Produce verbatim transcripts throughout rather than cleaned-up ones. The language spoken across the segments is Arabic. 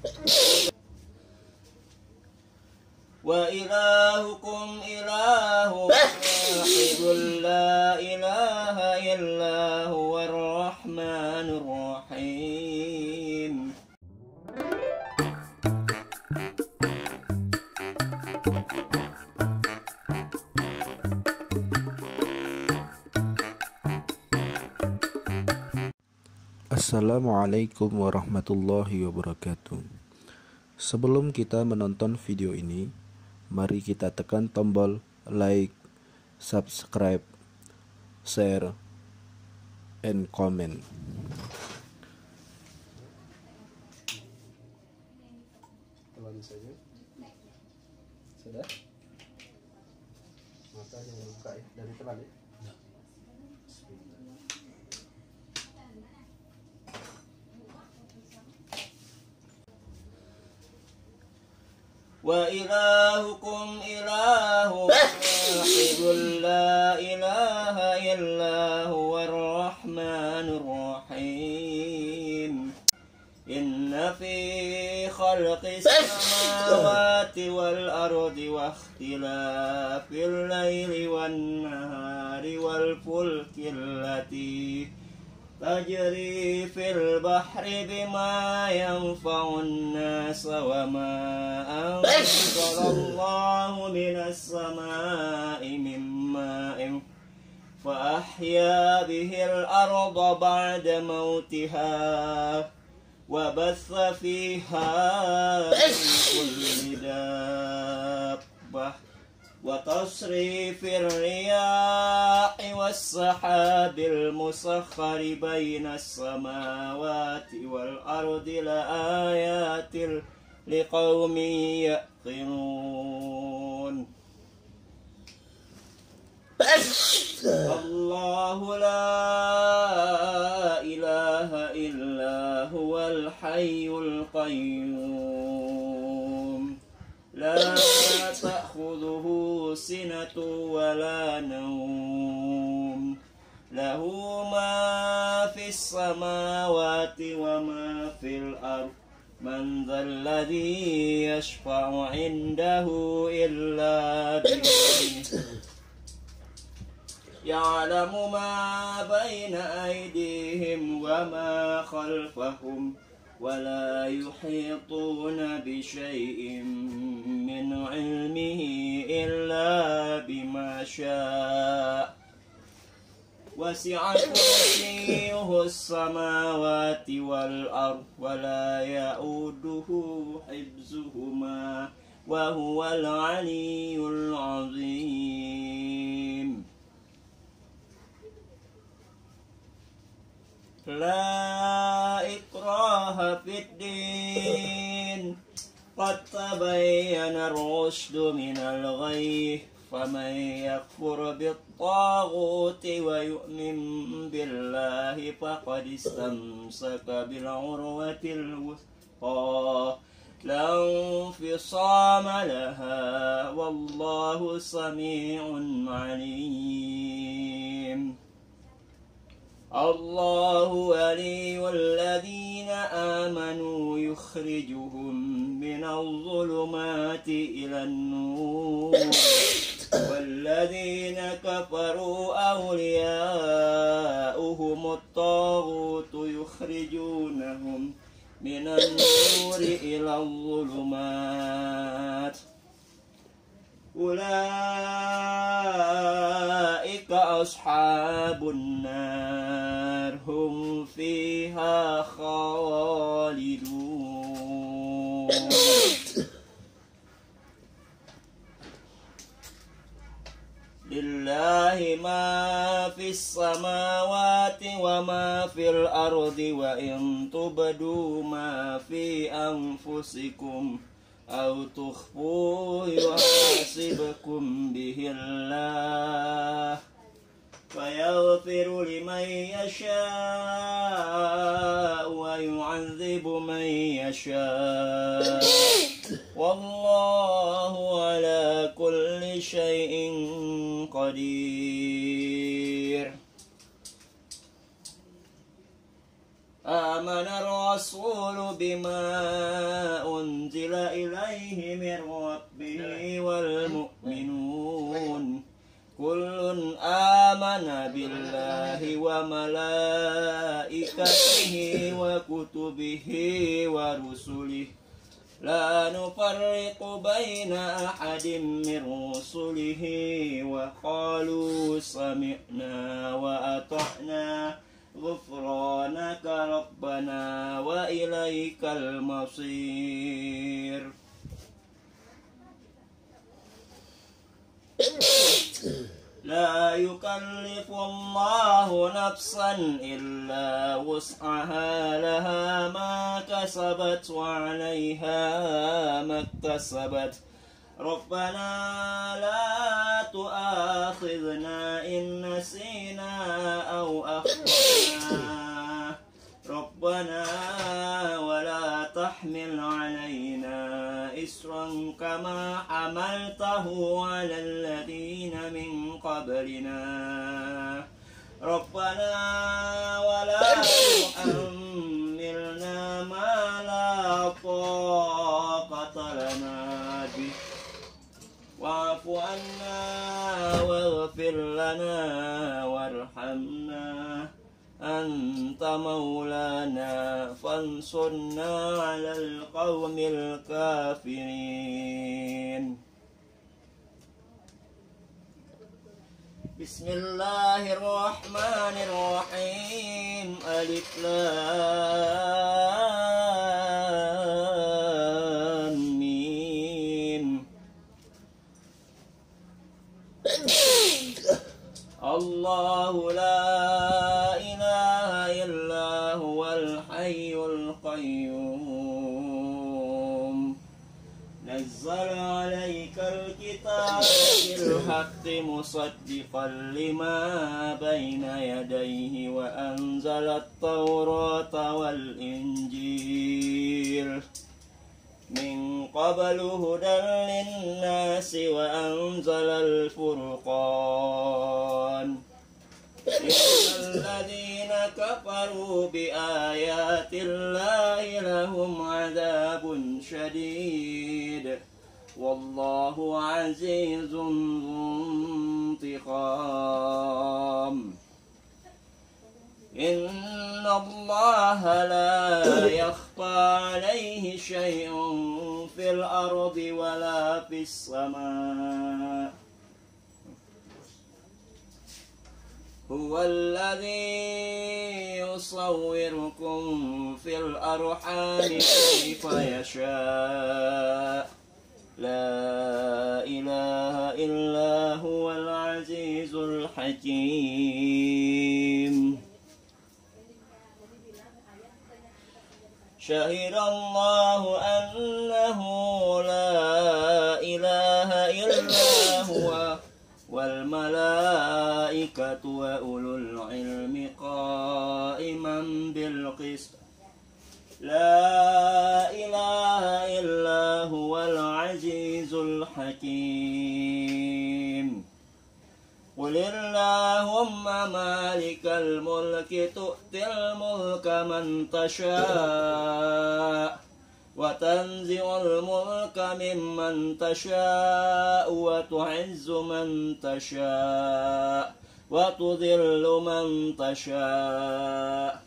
وإلهكم إله واحد لا إله إلا هو الرحمن الرحيم. Assalamualaikum warahmatullahi wabarakatuh. Sebelum kita menonton video ini, mari kita tekan tombol like, subscribe, share, and comment. Telan saja. Sudah? Mata jangan buka ya, dari telan ya. وإلهكم إله واحد لا إله إلا هو الرحمن الرحيم. إن في خلق السماوات والأرض واختلاف الليل والنهار والفلك التي تجري في البحر بما ينفع الناس وما أنزل الله من السماء من ماء فأحيا به الأرض بعد موتها وبث فيها من كل دابة وتصريف الرياح والسحاب المسخر بين السماوات والأرض لآيات لقوم يعقلون. الله لا إله إلا هو الحي القيوم لا تأخذه سنة ولا نوم له ما في السماوات وما في الأرض من ذا الذي يشفع عنده إلا بإذنه يعلم ما بين أيديهم وما خلفهم ولا يحيطون بشيء من علمه إلا بما شاء وسع كرسيه السماوات والأرض ولا يؤوده حفظهما وهو العلي العظيم. لا إكراه في الدين قد تبين الرشد من الغي فمن يكفر بالطاغوت ويؤمن بالله فقد استمسك بالعروة الوثقى لا انفصام لها والله سميع عليم. الله ولي الذين آمنوا يخرجهم من الظلمات إلى النور والذين كفروا أولياؤهم الطاغوت يخرجونهم من النور إلى الظلمات أولئك أصحاب النار هم فيها خالدون. لله ما في السماوات وما في الأرض وإن تبدوا ما في أنفسكم أو تخفوه يحاسبكم به الله فيغفر لمن يشاء ويعذب من يشاء والله على كل شيء قدير. آمن الرسول بما وملائكته وكتبه ورسله لا نفرق بين أحد من رسله وقالوا سمعنا وأطعنا غفرانك ربنا وإليك المصير. لا يكلف الله نفسا إلا وسعها لها ما كسبت وعليها ما اكتسبت ربنا لا تؤاخذنا إن نسينا أو أخطأنا ربنا ولا تحمل علينا إسرا كما حملته على الذين من قبلنا ربنا ولا تحملنا ما لا طاقة لنا به واعف عنا واغفر لنا وارحمنا أنت مولانا فانصرنا على القوم الكافرين. بسم الله الرحمن الرحيم. ألف لام ميم. الله لا إله إلا هو الحي القيوم نزل عليك الكتاب بالحق مصدقا لما بين يديه وأنزل التوراة والإنجيل من قبل هدى للناس وأنزل الفرقان إن الذين كفروا بآيات الله لهم عذاب شديد والله عزيز ذو انتقام. إن الله لا يخفى عليه شيء في الأرض ولا في السماء هو الذي يصوركم في الأرحام كيف يشاء لا إله إلا هو العزيز الحكيم. شهد الله أنه لا إله إلا هو والملائكة وأولو العلم قائما بالقسط لا إله إلا هو العزيز الحكيم. قل اللهم مالك الملك تؤتي الملك من تشاء وتنزع الملك ممن تشاء وتعز من تشاء وتذل من تشاء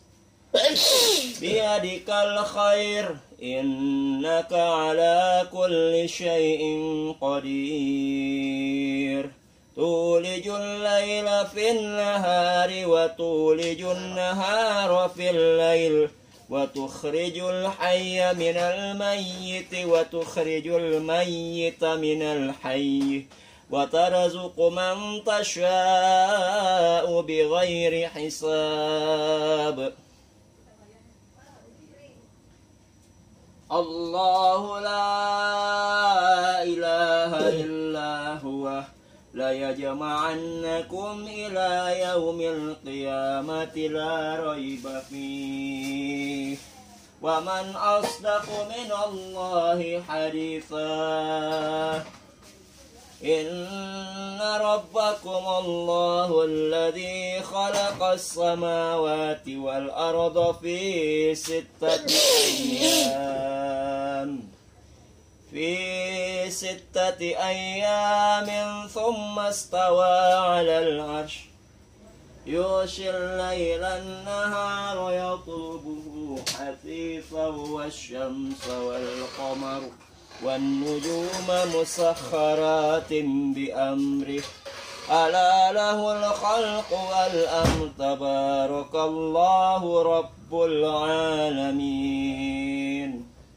بيدك الخير إنك على كل شيء قدير. تولج الليل في النهار وتولج النهار في الليل وتخرج الحي من الميت وتخرج الميت من الحي وترزق من تشاء بغير حساب. الله لا إله إلا هو ليجمعنكم إلى يوم القيامة لا ريب فيه ومن أصدق من الله حديثا. إن ربكم الله الذي خلق السماوات والأرض في ستة أيام في ستة أيام ثم استوى على العرش يغشي الليل النهار يطلبه حثيثا والشمس والقمر والنجوم مسخرات بأمره ألا له الخلق والأمر تبارك الله رب العالمين.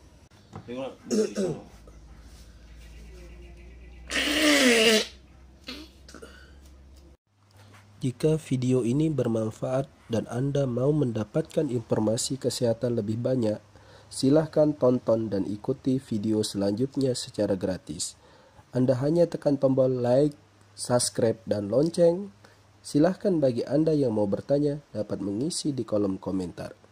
Jika video ini bermanfaat dan Anda mau mendapatkan informasi kesehatan lebih banyak, silahkan tonton dan ikuti video selanjutnya secara gratis. Anda hanya tekan tombol like, subscribe, dan lonceng. Silahkan bagi Anda yang mau bertanya dapat mengisi di kolom komentar.